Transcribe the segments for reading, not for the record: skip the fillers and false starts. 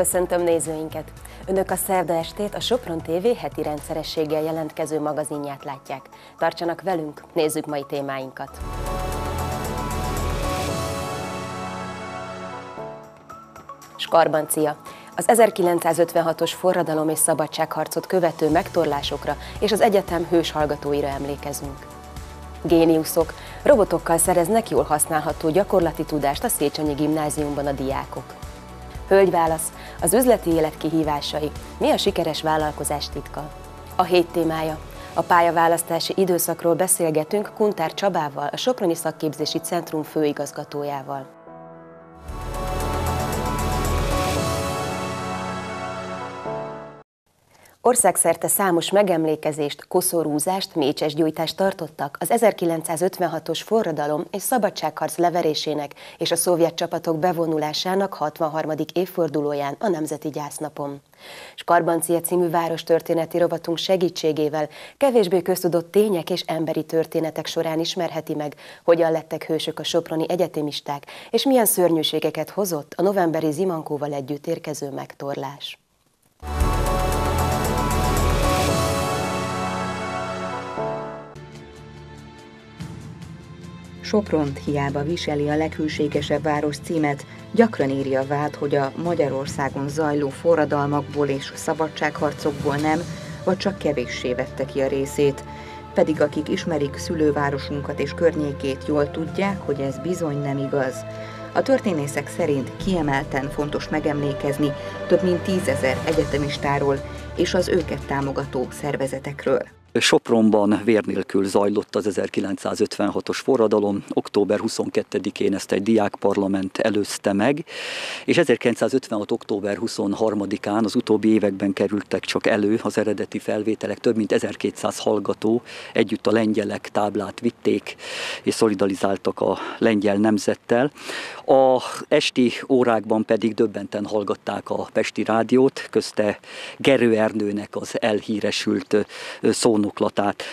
Köszöntöm nézőinket! Önök a szerda estét a Sopron TV heti rendszerességgel jelentkező magazinját látják. Tartsanak velünk, nézzük mai témáinkat! Skarbancia. Az 1956-os forradalom és szabadságharcot követő megtorlásokra és az egyetem hős hallgatóira emlékezünk. Géniuszok. Robotokkal szereznek jól használható gyakorlati tudást a Széchenyi Gimnáziumban a diákok. Hölgyválasz. Az üzleti élet kihívásai. Mi a sikeres vállalkozás titka? A hét témája. A pályaválasztási időszakról beszélgetünk Kuntár Csabával, a Soproni Szakképzési Centrum főigazgatójával. Országszerte számos megemlékezést, koszorúzást, mécsesgyújtást tartottak az 1956-os forradalom és szabadságharc leverésének és a szovjet csapatok bevonulásának 63. évfordulóján a Nemzeti Gyásznapon. Skarbancia című várostörténeti rovatunk segítségével kevésbé köztudott tények és emberi történetek során ismerheti meg, hogyan lettek hősök a soproni egyetemisták, és milyen szörnyűségeket hozott a novemberi Zimankóval együtt érkező megtorlás. Sopront hiába viseli a leghűségesebb város címet, gyakran éri a vád, hogy a Magyarországon zajló forradalmakból és szabadságharcokból nem, vagy csak kevéssé vette ki a részét. Pedig akik ismerik szülővárosunkat és környékét, jól tudják, hogy ez bizony nem igaz. A történészek szerint kiemelten fontos megemlékezni több mint 10 000 egyetemistáról és az őket támogató szervezetekről. Sopronban vér nélkül zajlott az 1956-os forradalom, október 22-én ezt egy diákparlament előzte meg, és 1956. október 23-án az utóbbi években kerültek csak elő az eredeti felvételek, több mint 1200 hallgató együtt a lengyelek táblát vitték, és szolidarizáltak a lengyel nemzettel. A esti órákban pedig döbbenten hallgatták a pesti rádiót, közte Gerő Ernőnek az elhíresült szónoklatát.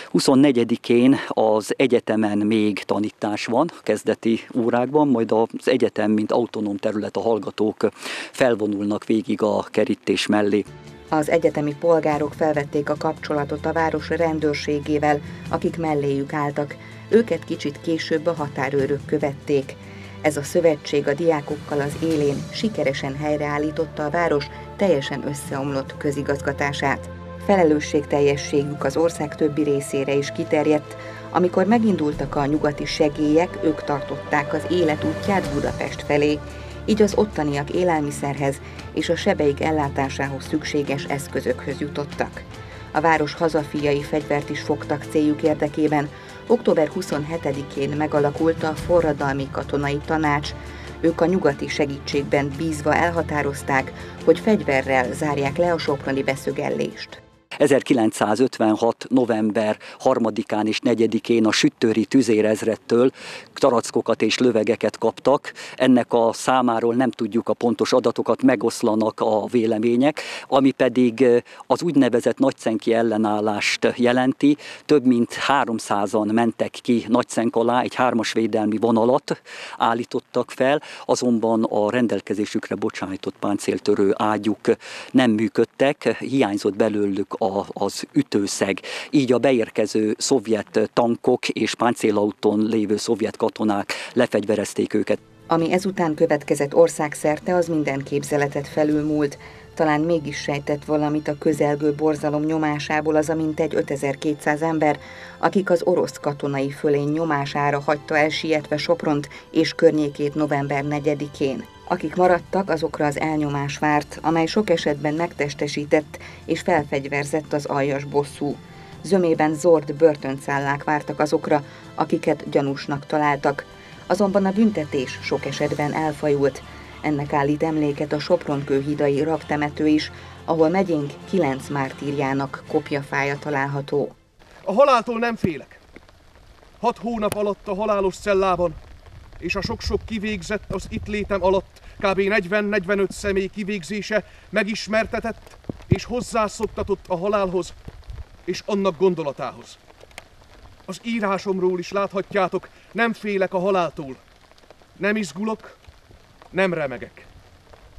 24-én az egyetemen még tanítás van, kezdeti órákban, majd az egyetem, mint autonóm terület, a hallgatók felvonulnak végig a kerítés mellé. Az egyetemi polgárok felvették a kapcsolatot a város rendőrségével, akik melléjük álltak. Őket kicsit később a határőrök követték. Ez a szövetség a diákokkal az élén sikeresen helyreállította a város teljesen összeomlott közigazgatását. Felelősségteljességük az ország többi részére is kiterjedt. Amikor megindultak a nyugati segélyek, ők tartották az élet útját Budapest felé, így az ottaniak élelmiszerhez és a sebeik ellátásához szükséges eszközökhöz jutottak. A város hazafiai fegyvert is fogtak céljuk érdekében. Október 27-én megalakult a Forradalmi Katonai Tanács. Ők a nyugati segítségben bízva elhatározták, hogy fegyverrel zárják le a soproni beszögellést. 1956. november 3-án és 4-én a süttőri tüzérezredtől tarackokat és lövegeket kaptak. Ennek a számáról nem tudjuk a pontos adatokat, megoszlanak a vélemények, ami pedig az úgynevezett nagycenki ellenállást jelenti. Több mint 300-an mentek ki Nagycenk alá, egy 3-as védelmi vonalat állítottak fel, azonban a rendelkezésükre bocsájtott páncéltörő ágyuk nem működtek, hiányzott belőlük az ütőszeg. Így a beérkező szovjet tankok és páncélautón lévő szovjet katonák lefegyverezték őket. Ami ezután következett országszerte, az minden képzeletet felülmúlt. Talán mégis sejtett valamit a közelgő borzalom nyomásából az a mintegy 5200 ember, akik az orosz katonai fölény nyomására hagyta elsietve Sopront és környékét november 4-én. Akik maradtak, azokra az elnyomás várt, amely sok esetben megtestesített és felfegyverzett az aljas bosszú. Zömében zord börtöncellák vártak azokra, akiket gyanúsnak találtak. Azonban a büntetés sok esetben elfajult. Ennek állít emléket a Sopron-kőhidai raktemető is, ahol megyénk 9 mártírjának kopjafája található. A haláltól nem félek. 6 hónap alatt a halálos cellában, és a sok-sok kivégzett az itt létem alatt kb. 40-45 személy kivégzése megismertetett és hozzászoktatott a halálhoz és annak gondolatához. Az írásomról is láthatjátok, nem félek a haláltól, nem izgulok, nem remegek.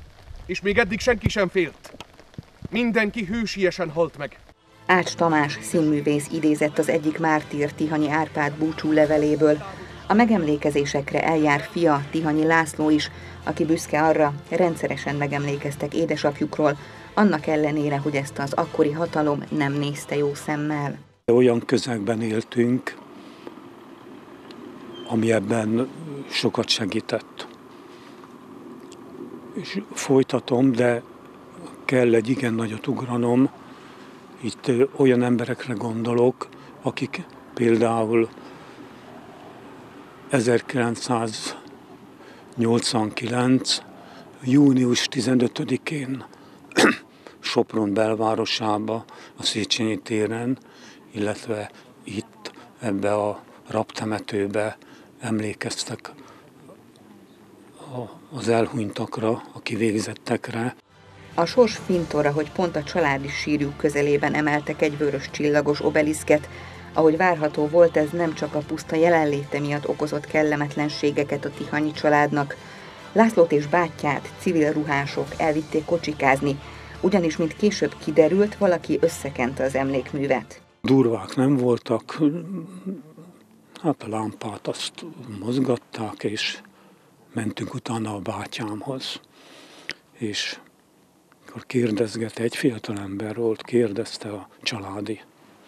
és még eddig senki sem félt. Mindenki hősiesen halt meg. Ács Tamás színművész idézett az egyik mártír, Tihanyi Árpád búcsú leveléből. A megemlékezésekre eljár fia, Tihanyi László is, aki büszke arra, rendszeresen megemlékeztek édesapjukról, annak ellenére, hogy ezt az akkori hatalom nem nézte jó szemmel. Olyan közegben éltünk, ami ebben sokat segített. És folytatom, de kell egy igen nagyot ugranom. Itt olyan emberekre gondolok, akik például 1989. június 15-én Sopron belvárosába, a Széchenyi téren, illetve itt ebbe a rabtemetőbe emlékeztek az elhunytakra, a kivégzettekre. A sors fintorra, hogy pont a családi sírjuk közelében emeltek egy vörös csillagos obeliszket. Ahogy várható volt, ez nem csak a puszta jelenléte miatt okozott kellemetlenségeket a Tihanyi családnak. Lászlót és bátyját civil ruhások elvitték kocsikázni, ugyanis, mint később kiderült, valaki összekente az emlékművet. Durvák nem voltak, hát a lámpát azt mozgatták, és mentünk utána a bátyámhoz. És akkor kérdezgette, egy fiatalember volt, kérdezte a családi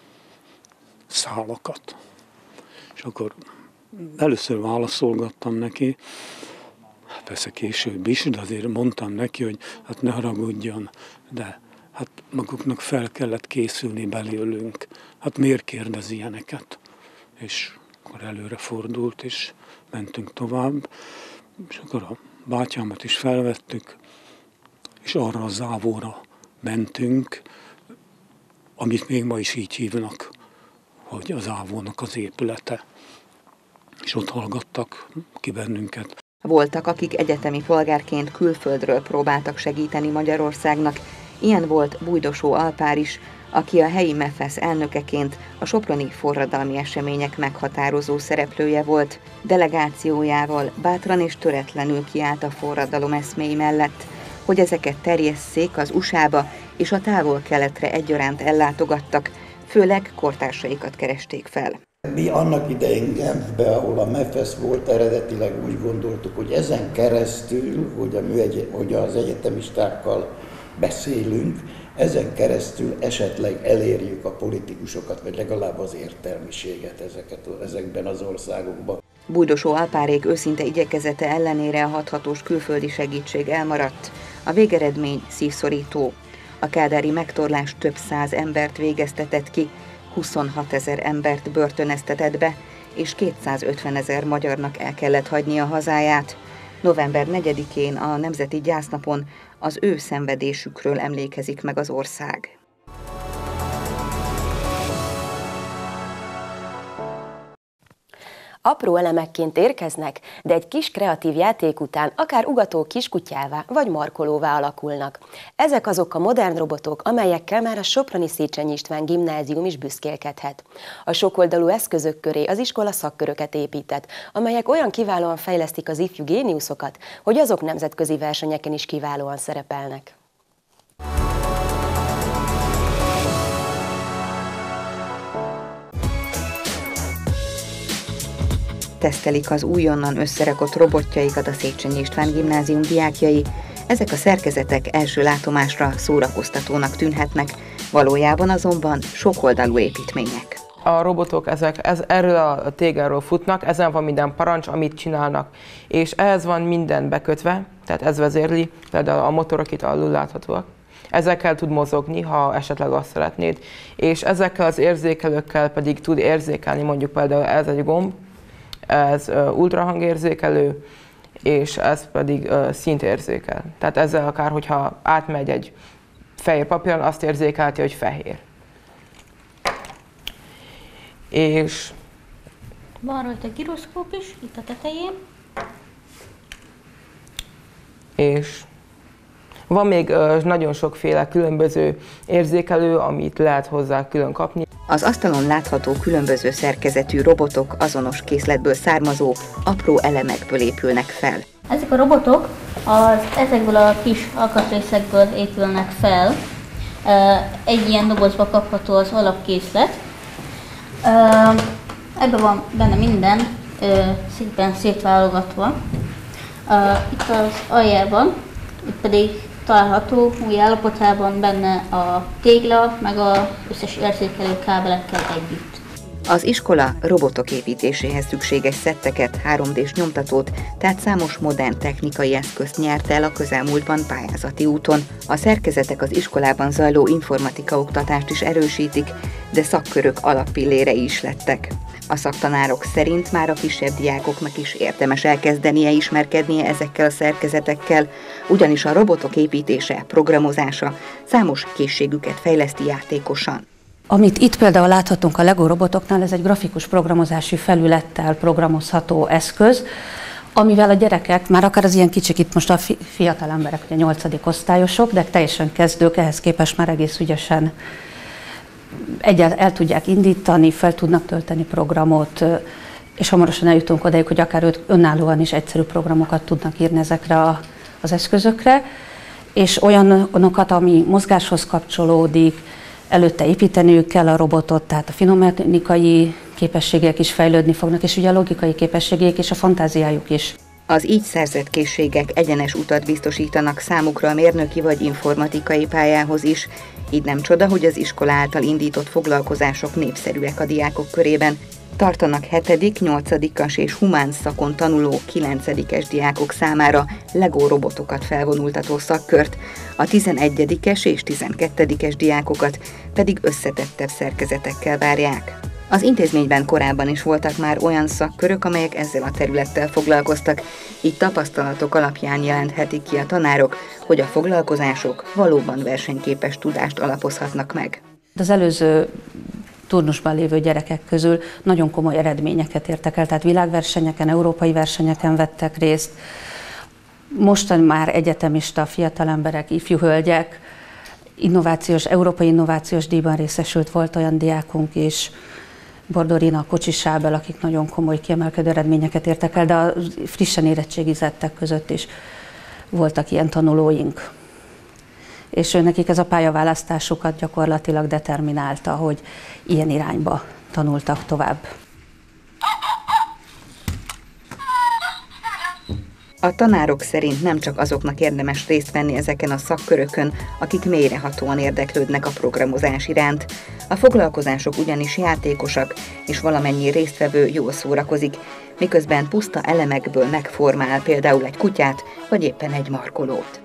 szálakat. És akkor először válaszolgattam neki, persze később is, de azért mondtam neki, hogy hát ne haragudjon, de hát maguknak fel kellett készülni belőlünk. Hát miért kérdez ilyeneket? És akkor előre fordult, és mentünk tovább. És akkor a bátyámat is felvettük, és arra a závóra mentünk, amit még ma is így hívnak, hogy a závónak az épülete. És ott hallgattak ki bennünket. Voltak, akik egyetemi polgárként külföldről próbáltak segíteni Magyarországnak. Ilyen volt Bújdosó Alpár is, aki a helyi MEFESZ elnökeként a soproni forradalmi események meghatározó szereplője volt. Delegációjával bátran és töretlenül kiállt a forradalom eszméi mellett, hogy ezeket terjesszék az USA-ba és a Távol-Keletre egyaránt ellátogattak, főleg kortársaikat keresték fel. Mi annak idején Genfbe, ahol a MEFESZ volt, eredetileg úgy gondoltuk, hogy ezen keresztül, hogy az egyetemistákkal beszélünk, ezen keresztül esetleg elérjük a politikusokat, vagy legalább az értelmiséget ezekben az országokban. Bújdosó Alpárék őszinte igyekezete ellenére a hathatós külföldi segítség elmaradt. A végeredmény szívszorító. A kádári megtorlás több száz embert végeztetett ki, 26 000 embert börtöneztetett be, és 250 000 magyarnak el kellett hagynia hazáját. November 4-én a Nemzeti Gyásznapon az ő szenvedésükről emlékezik meg az ország. Apró elemekként érkeznek, de egy kis kreatív játék után akár ugató kiskutyává vagy markolóvá alakulnak. Ezek azok a modern robotok, amelyekkel már a soproni Széchenyi István gimnázium is büszkélkedhet. A sokoldalú eszközök köré az iskola szakköröket épített, amelyek olyan kiválóan fejlesztik az ifjú géniuszokat, hogy azok nemzetközi versenyeken is kiválóan szerepelnek. Tesztelik az újonnan összerakott robotjaikat a Széchenyi István gimnázium diákjai. Ezek a szerkezetek első látomásra szórakoztatónak tűnhetnek, valójában azonban sokoldalú építmények. A robotok erről a tégelyről futnak, ezen van minden parancs, amit csinálnak, és ehhez van minden bekötve, tehát ez vezérli, például a motorok itt alul láthatóak. Ezekkel tud mozogni, ha esetleg azt szeretnéd, és ezekkel az érzékelőkkel pedig tud érzékelni, mondjuk például ez egy gomb, ez ultrahangérzékelő, és ez pedig színt érzékel. Tehát ezzel akár, hogyha átmegy egy fehér papíron, azt érzékelti, hogy fehér. És van rajta gyroszkóp is, itt a tetején. És van még nagyon sokféle különböző érzékelő, amit lehet hozzá külön kapni. Az asztalon látható különböző szerkezetű robotok azonos készletből származó, apró elemekből épülnek fel. Ezek a robotok Ezekből a kis alkatrészekből épülnek fel. Egy ilyen dobozba kapható az alapkészlet. Ebben van benne minden, szépen szétválogatva. Itt az aljában, itt pedig található új állapotában benne a tégla, meg az összes érzékelő kábelekkel együtt. Az iskola robotok építéséhez szükséges szetteket, 3D-s nyomtatót, tehát számos modern technikai eszközt nyert el a közelmúltban pályázati úton. A szerkezetek az iskolában zajló informatika oktatást is erősítik, de szakkörök alappillérei is lettek. A szaktanárok szerint már a kisebb diákoknak is érdemes elkezdenie ismerkednie ezekkel a szerkezetekkel, ugyanis a robotok építése, programozása számos készségüket fejleszti játékosan. Amit itt például láthatunk a Lego robotoknál, ez egy grafikus programozási felülettel programozható eszköz, amivel a gyerekek, már akár az ilyen kicsik, itt most a fiatal emberek, ugye 8. osztályosok, de teljesen kezdők, ehhez képest már egész ügyesen el tudják indítani, fel tudnak tölteni programot, és hamarosan eljutunk odaig, hogy akár ők önállóan is egyszerű programokat tudnak írni ezekre az eszközökre, és olyanokat, ami mozgáshoz kapcsolódik, előtte építeniük kell a robotot, tehát a finomechanikai képességek is fejlődni fognak, és ugye a logikai képességek és a fantáziájuk is. Az így szerzett készségek egyenes utat biztosítanak számukra a mérnöki vagy informatikai pályához is, így nem csoda, hogy az iskola által indított foglalkozások népszerűek a diákok körében. Tartanak 7., 8-as és humán szakon tanuló 9-es diákok számára Lego robotokat felvonultató szakkört, a 11-es és 12-es diákokat pedig összetettebb szerkezetekkel várják. Az intézményben korábban is voltak már olyan szakkörök, amelyek ezzel a területtel foglalkoztak, így tapasztalatok alapján jelenthetik ki a tanárok, hogy a foglalkozások valóban versenyképes tudást alapozhatnak meg. Az előző turnusban lévő gyerekek közül nagyon komoly eredményeket értek el, tehát világversenyeken, európai versenyeken vettek részt. Mostan már egyetemista fiatal emberek, ifjú hölgyek, európai innovációs díjban részesült, volt olyan diákunk is, Bordorina, Kocsisábel, akik nagyon komoly kiemelkedő eredményeket értek el, de a frissen érettségizettek között is voltak ilyen tanulóink. És nekik ez a pályaválasztásukat gyakorlatilag determinálta, hogy ilyen irányba tanultak tovább. A tanárok szerint nem csak azoknak érdemes részt venni ezeken a szakkörökön, akik mélyrehatóan érdeklődnek a programozás iránt. A foglalkozások ugyanis játékosak, és valamennyi résztvevő jól szórakozik, miközben puszta elemekből megformál például egy kutyát, vagy éppen egy markolót.